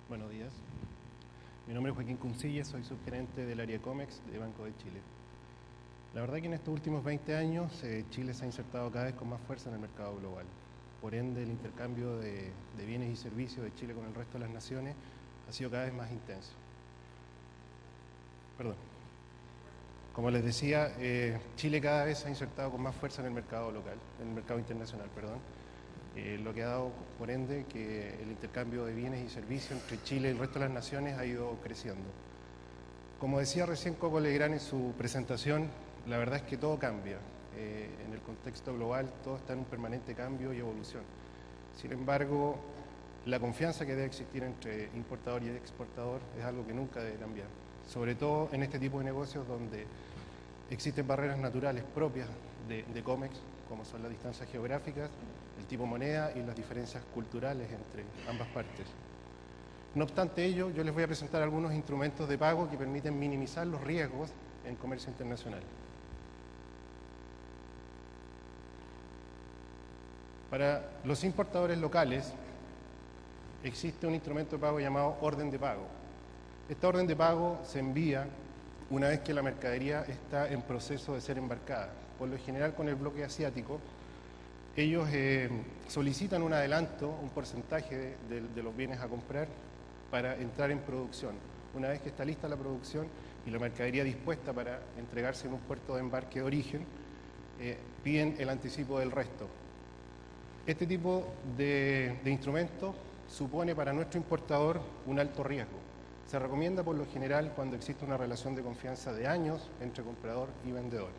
Buenos días. Mi nombre es Joaquín Cuncilla, soy subgerente del área COMEX de Banco de Chile. La verdad que en estos últimos 20 años Chile se ha insertado cada vez con más fuerza en el mercado global. Por ende, el intercambio de bienes y servicios de Chile con el resto de las naciones ha sido cada vez más intenso. Como les decía, Chile cada vez se ha insertado con más fuerza en el mercado local, en el mercado internacional, lo que ha dado, por ende, que el intercambio de bienes y servicios entre Chile y el resto de las naciones ha ido creciendo. Como decía recién Coco Legrand en su presentación, la verdad es que todo cambia. En el contexto global todo está en un permanente cambio y evolución. Sin embargo, la confianza que debe existir entre importador y exportador es algo que nunca debe cambiar. Sobre todo en este tipo de negocios donde existen barreras naturales propias de COMEX, como son las distancias geográficas, el tipo moneda y las diferencias culturales entre ambas partes. No obstante ello, yo les voy a presentar algunos instrumentos de pago que permiten minimizar los riesgos en comercio internacional. Para los importadores locales existe un instrumento de pago llamado orden de pago. Esta orden de pago se envía una vez que la mercadería está en proceso de ser embarcada. Por lo general, con el bloque asiático, ellos solicitan un adelanto, un porcentaje de los bienes a comprar para entrar en producción. Una vez que está lista la producción y la mercadería dispuesta para entregarse en un puerto de embarque de origen, piden el anticipo del resto. Este tipo de instrumento supone para nuestro importador un alto riesgo. Se recomienda por lo general cuando existe una relación de confianza de años entre comprador y vendedor.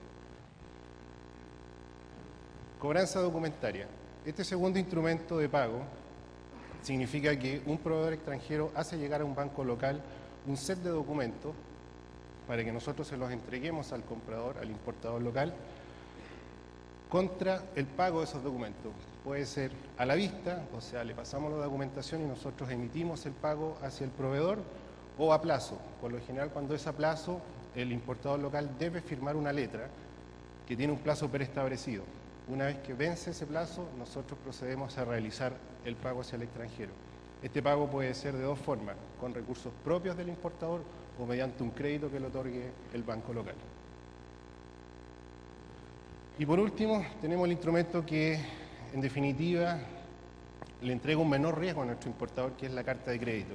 Cobranza documentaria. Este segundo instrumento de pago significa que un proveedor extranjero hace llegar a un banco local un set de documentos para que nosotros se los entreguemos al comprador, al importador local, contra el pago de esos documentos. Puede ser a la vista, o sea, le pasamos la documentación y nosotros emitimos el pago hacia el proveedor, o a plazo. Por lo general, cuando es a plazo, el importador local debe firmar una letra que tiene un plazo preestablecido. Una vez que vence ese plazo, nosotros procedemos a realizar el pago hacia el extranjero. Este pago puede ser de dos formas, con recursos propios del importador o mediante un crédito que le otorgue el banco local. Y por último, tenemos el instrumento que, en definitiva, le entrega un menor riesgo a nuestro importador, que es la carta de crédito.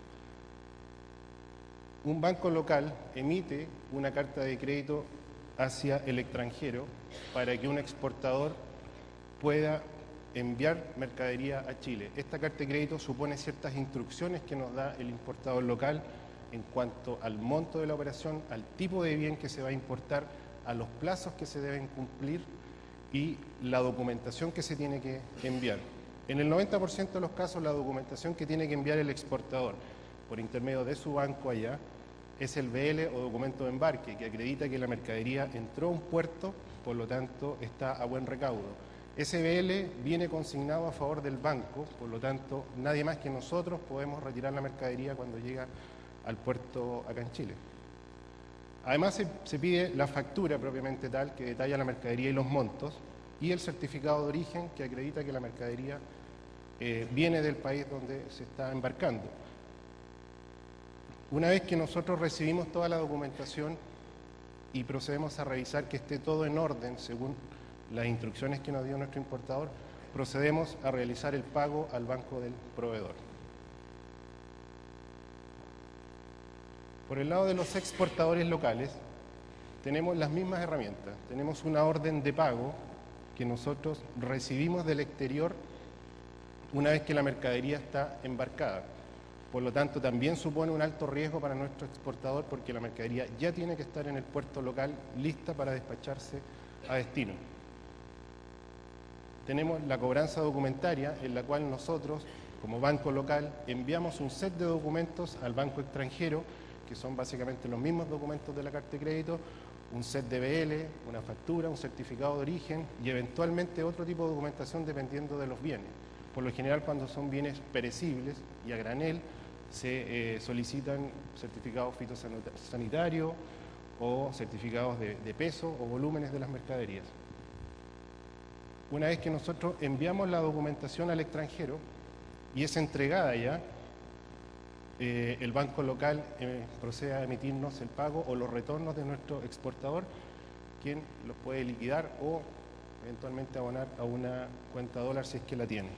Un banco local emite una carta de crédito hacia el extranjero para que un exportador pueda enviar mercadería a Chile. Esta carta de crédito supone ciertas instrucciones que nos da el importador local en cuanto al monto de la operación, al tipo de bien que se va a importar, a los plazos que se deben cumplir y la documentación que se tiene que enviar. En el 90% de los casos, la documentación que tiene que enviar el exportador por intermedio de su banco allá es el BL o documento de embarque, que acredita que la mercadería entró a un puerto, por lo tanto está a buen recaudo. Ese BL viene consignado a favor del banco, por lo tanto nadie más que nosotros podemos retirar la mercadería cuando llega al puerto acá en Chile. Además se pide la factura propiamente tal, que detalla la mercadería y los montos, y el certificado de origen, que acredita que la mercadería viene del país donde se está embarcando. Una vez que nosotros recibimos toda la documentación y procedemos a revisar que esté todo en orden según las instrucciones que nos dio nuestro importador, procedemos a realizar el pago al banco del proveedor. Por el lado de los exportadores locales, tenemos las mismas herramientas. Tenemos una orden de pago que nosotros recibimos del exterior una vez que la mercadería está embarcada. Por lo tanto, también supone un alto riesgo para nuestro exportador porque la mercadería ya tiene que estar en el puerto local lista para despacharse a destino. Tenemos la cobranza documentaria, en la cual nosotros, como banco local, enviamos un set de documentos al banco extranjero, que son básicamente los mismos documentos de la carta de crédito, un set de BL, una factura, un certificado de origen y eventualmente otro tipo de documentación dependiendo de los bienes. Por lo general, cuando son bienes perecibles y a granel, se solicitan certificados fitosanitarios o certificados de peso o volúmenes de las mercaderías. Una vez que nosotros enviamos la documentación al extranjero y es entregada ya, el banco local procede a emitirnos el pago o los retornos de nuestro exportador, quien los puede liquidar o eventualmente abonar a una cuenta dólar si es que la tiene.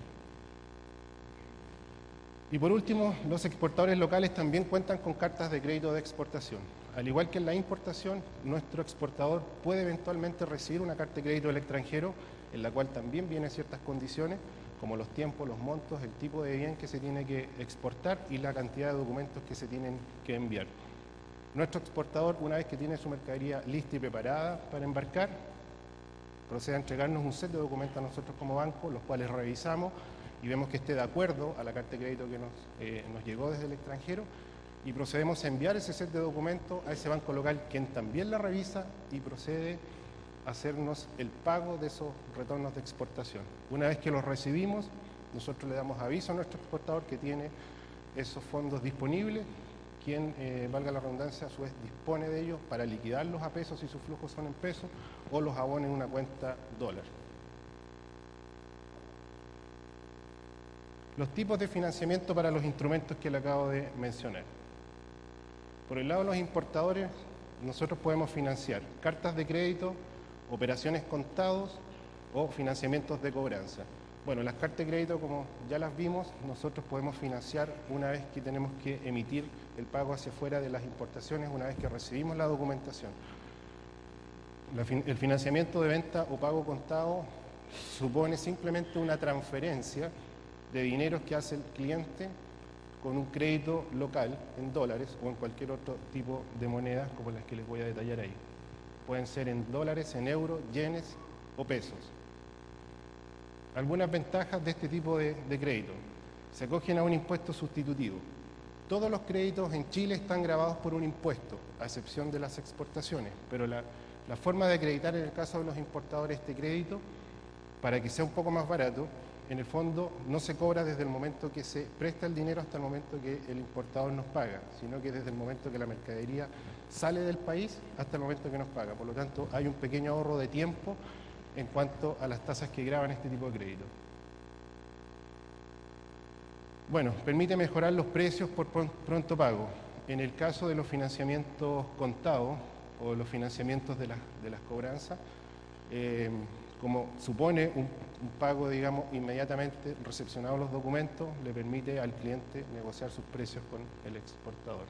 Y por último, los exportadores locales también cuentan con cartas de crédito de exportación. Al igual que en la importación, nuestro exportador puede eventualmente recibir una carta de crédito del extranjero, en la cual también vienen ciertas condiciones, como los tiempos, los montos, el tipo de bien que se tiene que exportar y la cantidad de documentos que se tienen que enviar. Nuestro exportador, una vez que tiene su mercadería lista y preparada para embarcar, procede a entregarnos un set de documentos a nosotros como banco, los cuales revisamos y vemos que esté de acuerdo a la carta de crédito que nos llegó desde el extranjero, y procedemos a enviar ese set de documentos a ese banco local, quien también la revisa y procede a hacernos el pago de esos retornos de exportación. Una vez que los recibimos, nosotros le damos aviso a nuestro exportador que tiene esos fondos disponibles, quien, valga la redundancia, a su vez dispone de ellos para liquidarlos a pesos si sus flujos son en pesos o los abone en una cuenta dólar. Los tipos de financiamiento para los instrumentos que le acabo de mencionar. Por el lado de los importadores, nosotros podemos financiar cartas de crédito, operaciones contados o financiamientos de cobranza. Bueno, las cartas de crédito, como ya las vimos, nosotros podemos financiar una vez que tenemos que emitir el pago hacia afuera de las importaciones, una vez que recibimos la documentación. El financiamiento de venta o pago contado supone simplemente una transferencia de dineros que hace el cliente con un crédito local en dólares o en cualquier otro tipo de monedas como las que les voy a detallar ahí. Pueden ser en dólares, en euros, yenes o pesos. Algunas ventajas de este tipo de crédito. Se acogen a un impuesto sustitutivo. Todos los créditos en Chile están gravados por un impuesto, a excepción de las exportaciones, pero la forma de acreditar en el caso de los importadores este crédito, para que sea un poco más barato, en el fondo no se cobra desde el momento que se presta el dinero hasta el momento que el importador nos paga, sino que desde el momento que la mercadería sale del país hasta el momento que nos paga. Por lo tanto, hay un pequeño ahorro de tiempo en cuanto a las tasas que graban este tipo de crédito. Bueno, permite mejorar los precios por pronto pago. En el caso de los financiamientos contados o los financiamientos de las cobranzas, como supone un pago, digamos, inmediatamente recepcionados los documentos, le permite al cliente negociar sus precios con el exportador.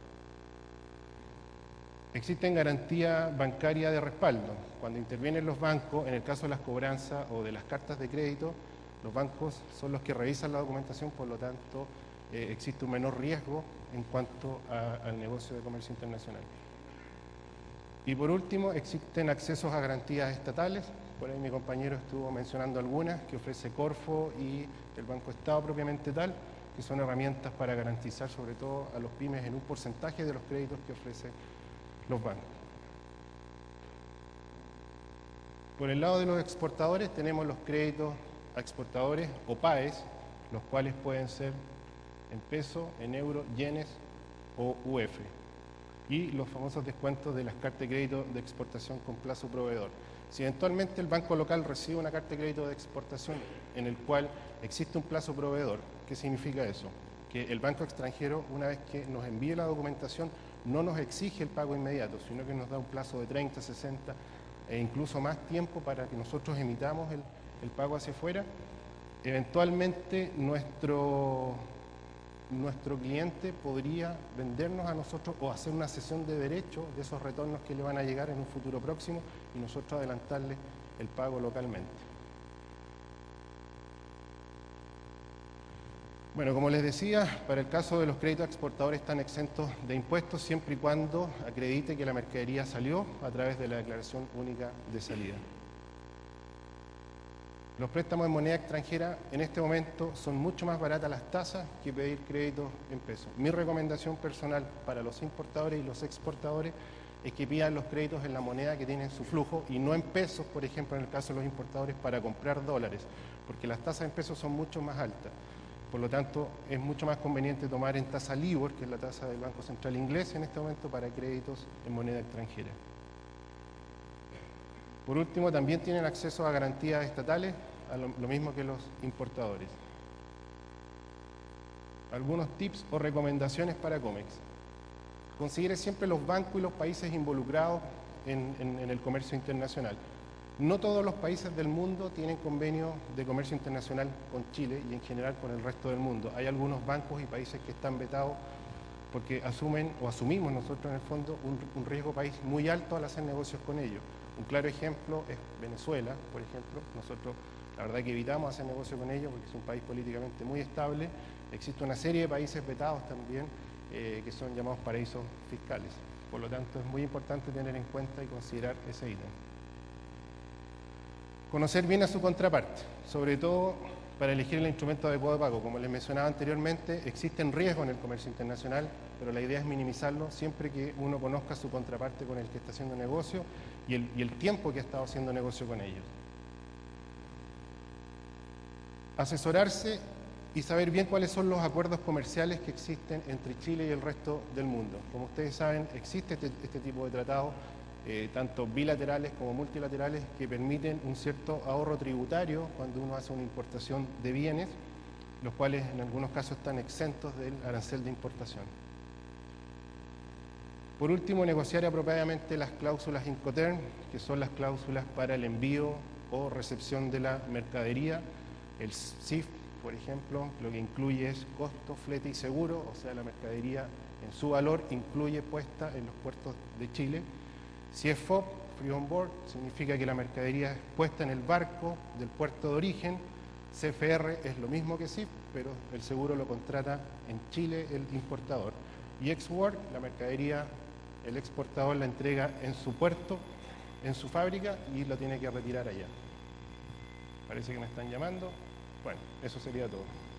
Existen garantías bancarias de respaldo. Cuando intervienen los bancos, en el caso de las cobranzas o de las cartas de crédito, los bancos son los que revisan la documentación, por lo tanto, existe un menor riesgo en cuanto al negocio de comercio internacional. Y por último, existen accesos a garantías estatales. Por ahí mi compañero estuvo mencionando algunas que ofrece Corfo y el Banco Estado propiamente tal, que son herramientas para garantizar sobre todo a los pymes en un porcentaje de los créditos que ofrecen los bancos. Por el lado de los exportadores tenemos los créditos a exportadores o PAES, los cuales pueden ser en peso, en euro, yenes o UF. Y los famosos descuentos de las cartas de crédito de exportación con plazo proveedor. Si eventualmente el banco local recibe una carta de crédito de exportación en el cual existe un plazo proveedor, ¿qué significa eso? Que el banco extranjero, una vez que nos envíe la documentación, no nos exige el pago inmediato, sino que nos da un plazo de 30, 60 e incluso más tiempo para que nosotros emitamos el pago hacia afuera. Eventualmente nuestro cliente podría vendernos a nosotros o hacer una cesión de derecho de esos retornos que le van a llegar en un futuro próximo y nosotros adelantarle el pago localmente. Bueno, como les decía, para el caso de los créditos a exportadores están exentos de impuestos siempre y cuando acredite que la mercadería salió a través de la declaración única de salida. Los préstamos en moneda extranjera en este momento son mucho más baratas las tasas que pedir créditos en pesos. Mi recomendación personal para los importadores y los exportadores es que pidan los créditos en la moneda que tienen su flujo y no en pesos, por ejemplo, en el caso de los importadores, para comprar dólares, porque las tasas en pesos son mucho más altas. Por lo tanto, es mucho más conveniente tomar en tasa LIBOR, que es la tasa del Banco Central Inglés en este momento, para créditos en moneda extranjera. Por último, también tienen acceso a garantías estatales, lo mismo que los importadores. algunos tips o recomendaciones para COMEX. Considere siempre los bancos y los países involucrados en el comercio internacional. No todos los países del mundo tienen convenio de comercio internacional con Chile y en general con el resto del mundo. Hay algunos bancos y países que están vetados porque asumen o asumimos nosotros en el fondo un riesgo país muy alto al hacer negocios con ellos. Un claro ejemplo es Venezuela, por ejemplo. Nosotros la verdad que evitamos hacer negocios con ellos porque es un país políticamente muy estable. Existe una serie de países vetados también que son llamados paraísos fiscales. Por lo tanto, es muy importante tener en cuenta y considerar ese ítem. Conocer bien a su contraparte, sobre todo para elegir el instrumento adecuado de pago. Como les mencionaba anteriormente, existen riesgos en el comercio internacional, pero la idea es minimizarlo siempre que uno conozca a su contraparte con el que está haciendo negocio y el tiempo que ha estado haciendo negocio con ellos. Asesorarse y saber bien cuáles son los acuerdos comerciales que existen entre Chile y el resto del mundo. Como ustedes saben, existe este tipo de tratados, tanto bilaterales como multilaterales, que permiten un cierto ahorro tributario cuando uno hace una importación de bienes, los cuales en algunos casos están exentos del arancel de importación. Por último, negociar apropiadamente las cláusulas Incoterm, que son las cláusulas para el envío o recepción de la mercadería. El CIF, por ejemplo, lo que incluye es costo, flete y seguro, o sea, la mercadería en su valor incluye puesta en los puertos de Chile. Si es FOB, Free On Board, significa que la mercadería es puesta en el barco del puerto de origen. CFR es lo mismo que CIF, pero el seguro lo contrata en Chile el importador. Y Export, la mercadería, el exportador la entrega en su puerto, en su fábrica, y lo tiene que retirar allá. Parece que me están llamando. Bueno, eso sería todo.